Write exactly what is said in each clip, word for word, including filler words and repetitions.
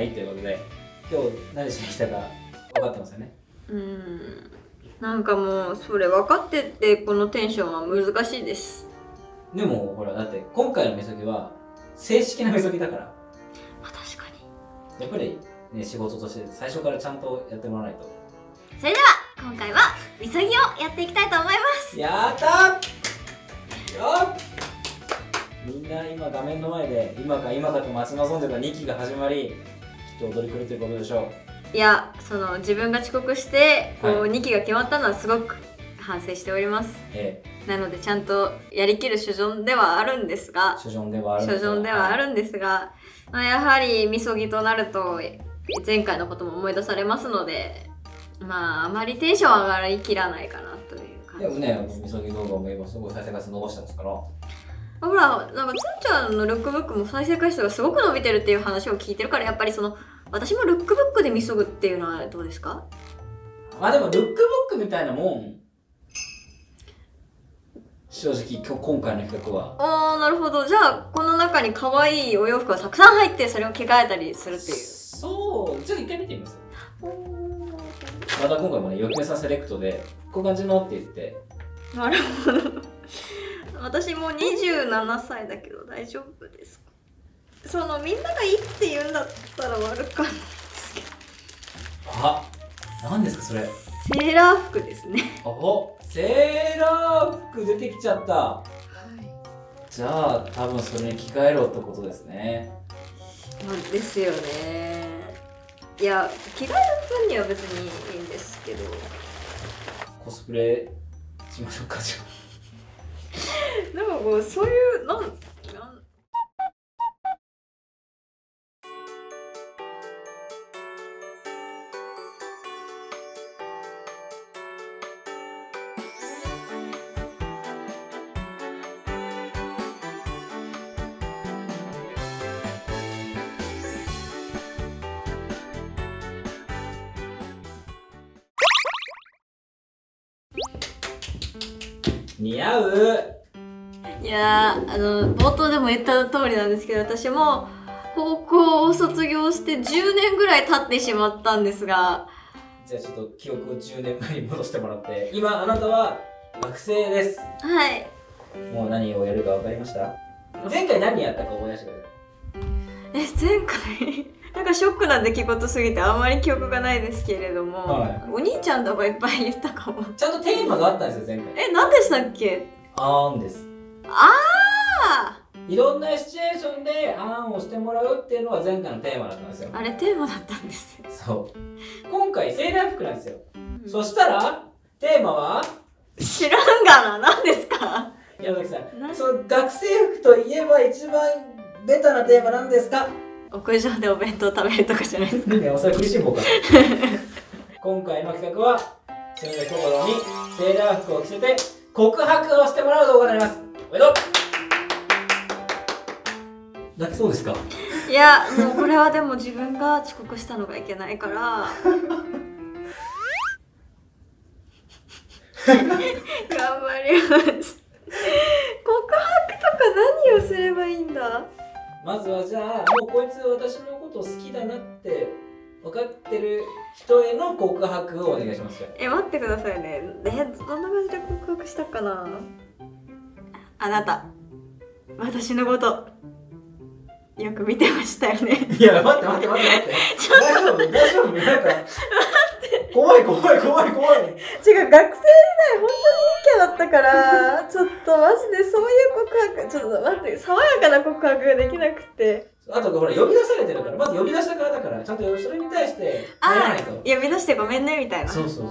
ないということで、今日何しに来たか分かってますよね。 うーん、なんかもうそれ分かっててこのテンションは難しいです。 でもほら、だって今回のみそぎは正式なみそぎだから、 まあ確かにやっぱりね、仕事として最初からちゃんとやってもらわないと。 それでは今回はみそぎをやっていきたいと思います。 やったーよっ、みんな今画面の前で今か今かと待ち望んでたにきが始まり、きっと踊り狂ってることでしょいや、その自分が遅刻してこう、 はい、 にきが決まったのはすごく反省しております。ええ、なのでちゃんとやりきる所存ではあるんですが所存ではあるんです所存ではあるんですが、はい、まあ、やはりみそぎとなると前回のことも思い出されますので、まああまりテンション上がりきらないかなという感じです。 でもね、みそぎ動画も今すごい再生回数伸ばしてますから。 ほら、なんかつんちゃんのルックブックも再生回数がすごく伸びてるっていう話を聞いてるから、やっぱりその私もルックブックでみそぐっていうのはどうですか？ まあでもルックブックみたいなもん、正直今日今回の企画は。 ああ、なるほど。じゃあこの中に可愛いお洋服がたくさん入ってそれを着替えたりするっていう。 そう、ちょっと一回見てみます。また今回もね、よくさセレクトでこういう感じのって言って。 なるほど。私もにじゅうななさいだけど大丈夫ですか？そのみんながいいって言うんだったら悪かったですけど。 あ、何ですかそれ？ セーラー服ですね。 お、セーラー服出てきちゃった。はい。じゃあ多分それに着替えろってことですね。 まあですよね。いや、着替える分には別にいいんですけど。 コスプレしましょうかじゃあ。 なんかこうそういうなんなん似合う。 いやー、あの冒頭でも言った通りなんですけど、私も高校を卒業してじゅうねんぐらい経ってしまったんですが、 じゃあちょっと記憶をじゅうねんまえに戻してもらって、今あなたは学生です。 はい。 もう何をやるか分かりました？前回何やったか思い出してください。 え、前回なんかショックな出来事すぎてあんまり記憶がないですけれども、はい、お兄ちゃんとかいっぱい言ったかも。 ちゃんとテーマがあったんですよ前回。 え、何でしたっけ？ あーんです。 ああ、 いろんなシチュエーションであーんをしてもらうっていうのが前回のテーマだったんですよ。 あれテーマだったんですよ。 そう、今回セーラー服なんですよ、うん、そしたらテーマは知らんがな。何ですか？ 山崎さん、その学生服といえば一番ベタなテーマなんですか？ 屋上でお弁当食べるとかじゃないですか。 ね、おそらく食いしん坊か。今回の企画は篠崎心にセーラー服を着せて告白をしてもらう動画になります。おめでとう。泣きそうですか？ いや、もうこれはでも自分が遅刻したのがいけないから頑張ります。告白とか何をすればいいんだ？ まずはじゃあ、もうこいつ私のこと好きだなって分かってる人への告白をお願いします。 え、待ってくださいね。え、どんな感じで告白したかな？あなた、私のことよく見てましたよね。 いや、待って待って待って待って。大丈夫大丈夫なんか怖い怖い怖い怖い。違う、 学生時代本当にいいキャラだったからちょっとマジでそういう告白、ちょっと待って、爽やかな告白ができなくて。 あとほら呼び出されてるから、まず呼び出した側だからちゃんとそれに対して入らないと。 呼び出してごめんねみたいな。 そうそうそう。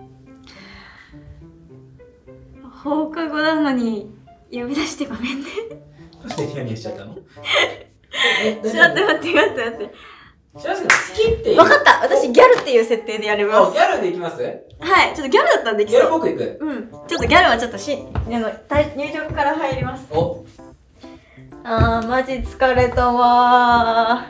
放課後なのに呼び出してごめんね。 どうしてニヤニヤしちゃったの？ ちょっと待って待って待って待って。 白石君好きっていう。 分かった、私ギャルっていう設定でやります。 ギャルでいきます？はい、 ちょっとギャルだったらできそう。 ギャル僕いく。 うん、ちょっとギャルはちょっとしあの入場から入ります。 お、 あーマジ疲れたわ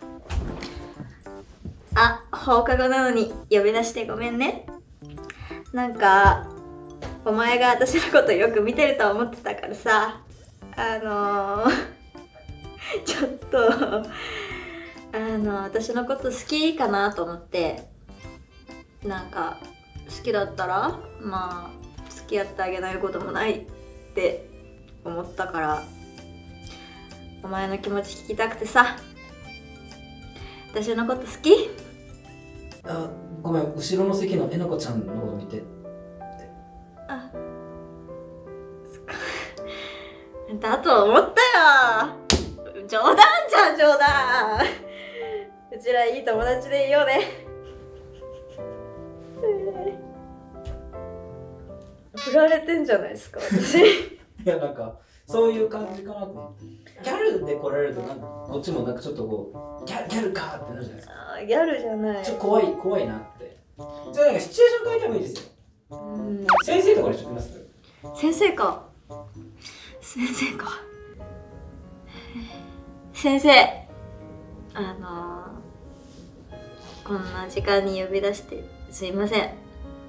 ー。あ、放課後なのに呼び出してごめんね。なんかお前が私のことよく見てると思ってたからさ、あのー、ちょっとあの私のこと好きかなと思って、なんか好きだったらまあ付き合ってあげないこともないって思ったから、お前の気持ち聞きたくてさ。私のこと好き？ あ、ごめん、後ろの席のえなこちゃんの方を見て。 あ、そっか。だと思ったよ。冗談じゃん、冗談。うちらいい友達でいようね。振られてんじゃないですか、私。いや、なんかそういう感じかなと思って。ギャルで来られるとなんかこっちもなんかちょっとこうギャルギャルかってなるじゃないですか。 あ、ギャルじゃない。 ちょっと怖い怖いなって。じゃあなんかシチュエーション変えてもいいですよ。うん、先生とかにしときます？ 先生か。先生か。先生。あのー、こんな時間に呼び出してすいません。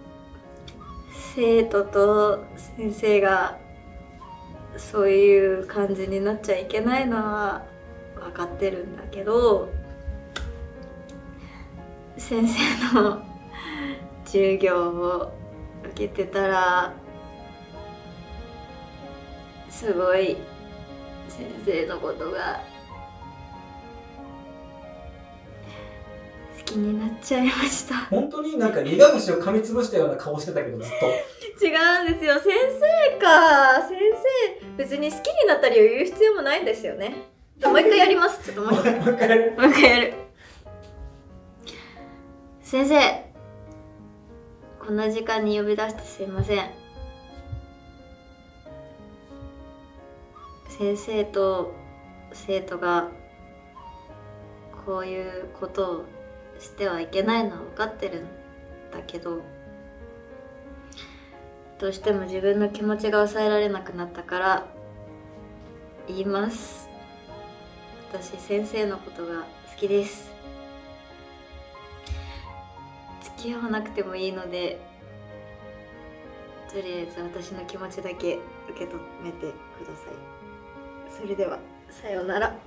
生徒と先生がそういう感じになっちゃいけないのは分かってるんだけど、先生の授業を受けてたらすごい先生のことが好きになっちゃいました。 本当になんか苦虫を噛みつぶしたような顔してたけどずっと。 違うんですよ、先生か。先生別に好きになったりを言う必要もないんですよね。もう一回やります。ちょっともう一回もう一回やるもう一回やる。先生、こんな時間に呼び出してすいません。先生と生徒がこういうことをしてはいけないのは分かってるんだけど、どうしても自分の気持ちが抑えられなくなったから言います。私先生のことが好きです。付き合わなくてもいいので、とりあえず私の気持ちだけ受け止めてください。それではさようなら。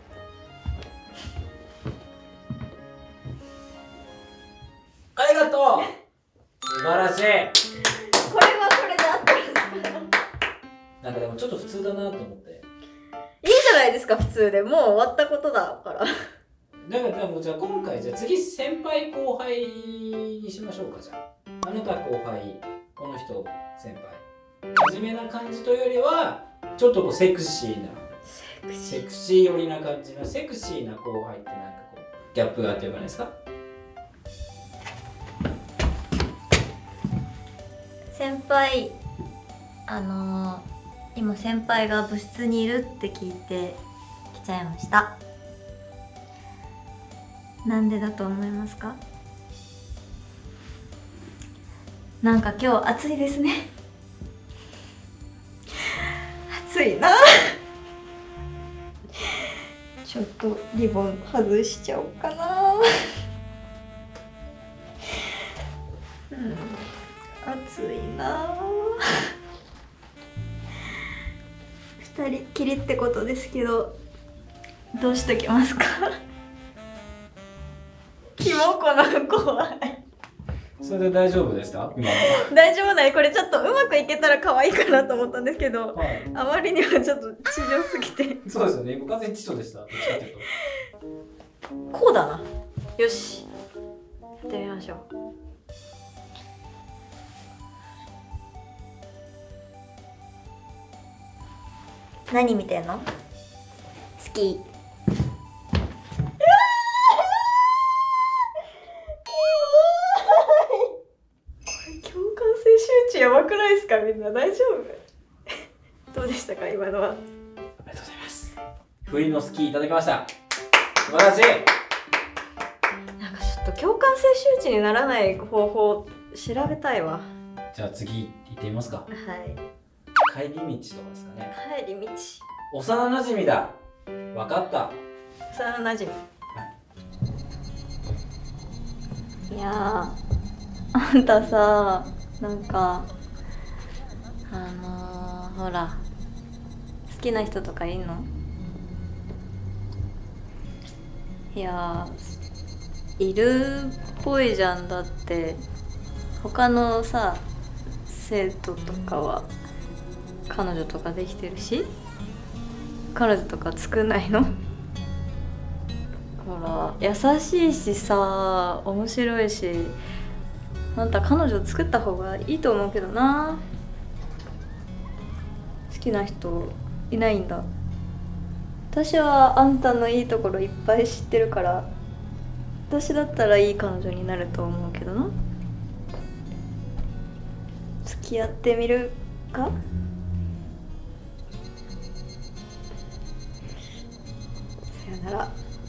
ありがとう。素晴らしい。 これはこれで合ってるんですか？ なんかでもちょっと普通だなと思って。 いいじゃないですか、普通で。もう終わったことだから。だからでもじゃあ今回じゃあ次先輩後輩にしましょうか。じゃああなた後輩、この人先輩。真面目な感じというよりはちょっとこうセクシーなセクシー寄りな感じのセクシーな後輩ってなんかこうギャップがあってよくないですか？ 先輩、あのー、今先輩が部室にいるって聞いて来ちゃいました。なんでだと思いますか？なんか今日暑いですね。暑いな。ちょっとリボン外しちゃおうかな。うん、暑いな。二人きりってことですけど、どうしときますか？キモこの怖い。 それで大丈夫ですか？今大丈夫ない。これちょっとうまくいけたら可愛いかなと思ったんですけど、 はい、 あまりにはちょっと地上すぎて。 そうですよね。完全に地上でした。どっちかっていうとこうだな。よし、やってみましょう。何見てんの？好き。やばくないですか？みんな大丈夫？どうでしたか今のは？ ありがとうございます。不意のスキーいただきました。素晴らしい。 なんかちょっと共感性周知にならない方法調べたいわ。 じゃあ次行ってみますか。 はい。 帰り道とかですかね。 帰り道。 幼馴染だ。わかった。 幼馴染。いやー、あんたさ、なんかあのー、ほら好きな人とかいんの？ いやーいるっぽいじゃん。だって他のさ生徒とかは彼女とかできてるし、彼女とか作んないの？ほら優しいしさ、面白いし、あんた彼女作った方がいいと思うけどな。好きな人いないんだ。私はあんたのいいところいっぱい知ってるから、私だったらいい彼女になると思うけどな。付き合ってみるか？さよなら。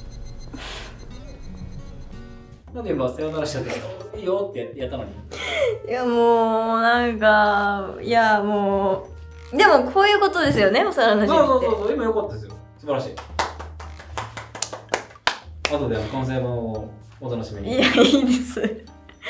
なんで今さよならしちゃったの？いいよってやったのに。 いやもうなんか、いやもうでもこういうことですよね、幼なじみって。 そうそうそうそう、今良かったですよ。素晴らしい。後で完成版をお楽しみに。 いやいいです。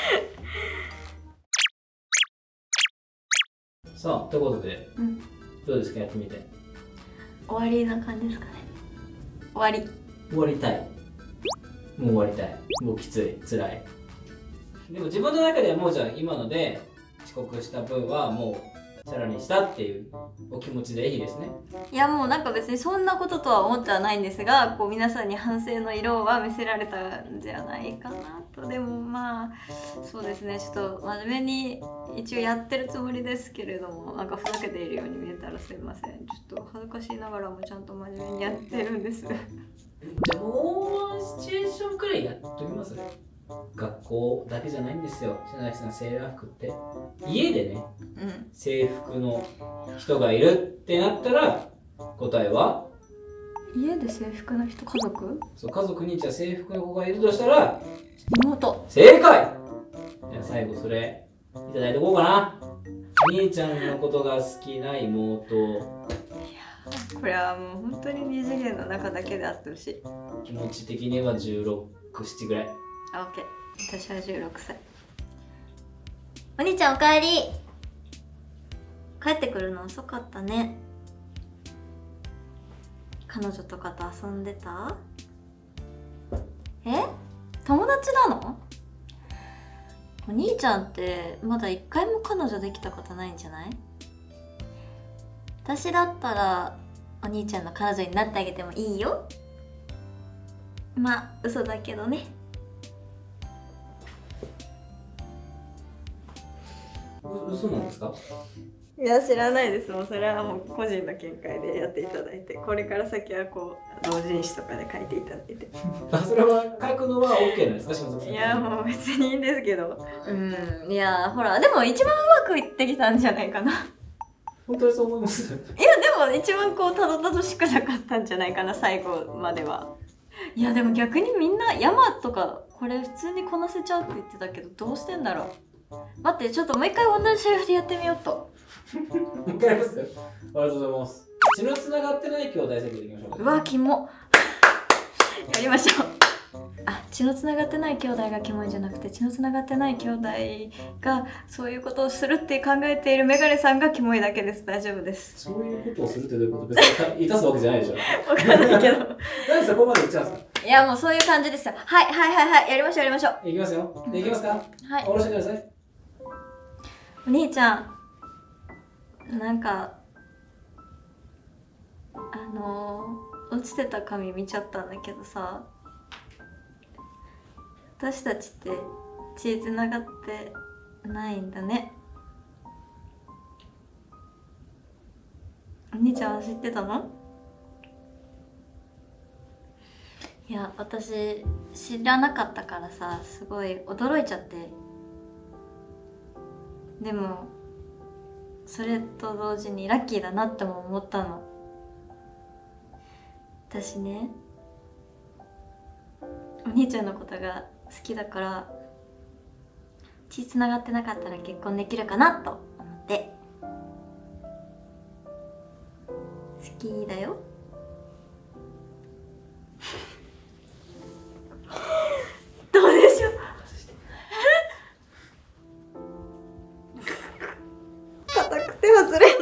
さあということで、 うん、 どうですか、やってみて。 終わりな感じですかね。終わり。 終わりたい。もう終わりたい。もうきつい、辛い。でも自分の中ではもうじゃあ今ので遅刻した分はもうさらにしたっていうお気持ちでいいですね。 いやもうなんか別にそんなこととは思ってはないんですが、こう皆さんに反省の色は見せられたんじゃないかなと。でもまあそうですね、ちょっと真面目に一応やってるつもりですけれども、なんかふざけているように見えたらすいません。ちょっと恥ずかしいながらもちゃんと真面目にやってるんです。 じゃあもうシチュエーションくらいやっときますね。学校だけじゃないんですよ、篠崎さん。セーラー服って家でね、うん、制服の人がいるってなったら答えは家で制服の人、家族？ そう、家族にじゃあ制服の子がいるとしたら妹。 正解。じゃあ最後それいただいておこうかな。兄ちゃんのことが好きな妹。いやこれはもう本当に二次元の中だけであってほしい。 気持ち的にはじゅうろく、ななぐらい。 オッケー、私はじゅうろくさい。お兄ちゃんおかえり。帰ってくるの遅かったね。彼女とかと遊んでた？え？友達なの？お兄ちゃんってまだ一回も彼女できたことないんじゃない？私だったらお兄ちゃんの彼女になってあげてもいいよ。まあ嘘だけどね。 嘘なんですか？ いや知らないです。もうそれはもう個人の見解でやっていただいて、これから先はこう同人誌とかで書いていただいて。 あ、それは書くのは OK なんですか？島崎さん。 いやもう別にいいんですけど、うん、いやほらでも一番うまくいってきたんじゃないかな。 本当にそう思います？いやでも一番こうたどたどしくなかったんじゃないかな、最後までは。いやでも逆にみんな山とかこれ普通にこなせちゃうって言ってたけど、どうしてんだろう。待って、ちょっともう一回同じセリフでやってみようと。 もう一回やりますよ。ありがとうございます。血のつながってない兄弟セリフでいきましょうか。 うわキモ。やりましょう。あ、血のつながってない兄弟がキモいんじゃなくて、血のつながってない兄弟がそういうことをするって考えているメガネさんがキモいだけです。大丈夫です。 そういうことをするってどういうこと？別にいたすわけじゃないでしょ。 わかんないけど。 なんでそこまで言っちゃうんですか？ いやもうそういう感じですよ。はいはいはいはい、やりましょうやりましょう。 いきますよ。でいきますか？はい。下ろしてください。 お兄ちゃん、なんかあのー、落ちてた紙見ちゃったんだけどさ、私たちって血つながってないんだね。お兄ちゃんは知ってたの？いや私知らなかったからさ、すごい驚いちゃって。でもそれと同時にラッキーだなっても思ったの。私ね、お兄ちゃんのことが好きだから、血つながってなかったら結婚できるかなと思って。好きだよ。どうでしょう。硬くて外れない。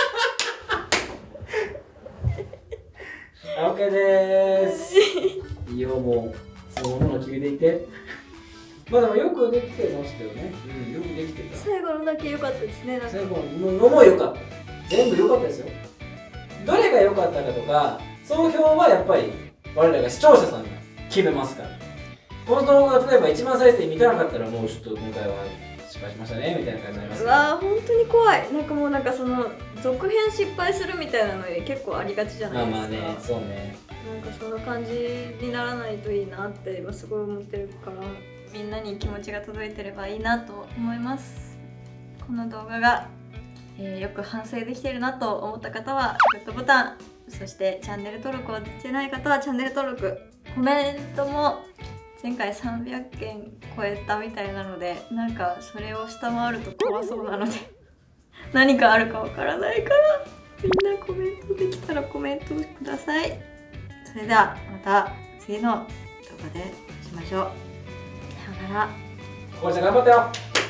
オッケーでーす。 いいよ、もうそのもの決めていて。まあでもよくできてましたよね。うん、よくできてた。 最後のだけ良かったですね。なんか最後のも良かった。全部良かったですよ。どれが良かったかとか、総評はやっぱり我らが視聴者さんが決めますから。この動画が例えばいちまん再生満たなかったら、もうちょっと今回は失敗しましたねみたいな感じになります、 うわー、本当に怖い。なんかもうなんかその続編失敗するみたいなの結構ありがちじゃないですか。 まあまあね、そうね。 なんかその感じにならないといいなって今すごい思ってるから、みんなに気持ちが届いてればいいなと思います。この動画が、えー、よく反省できてるなと思った方はグッドボタン、そしてチャンネル登録をしてない方はチャンネル登録、コメントも前回さんびゃっけん超えたみたいなので、なんかそれを下回ると怖そうなので何かあるかわからないから、みんなコメントできたらコメントください。それではまた次の動画でしましょう。さようなら。 これじゃ頑張ったよ。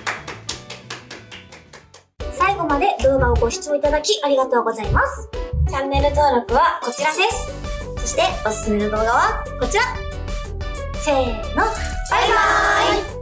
最後まで動画をご視聴いただきありがとうございます。チャンネル登録はこちらです。そしておすすめの動画はこちら。せーの、バイバーイ。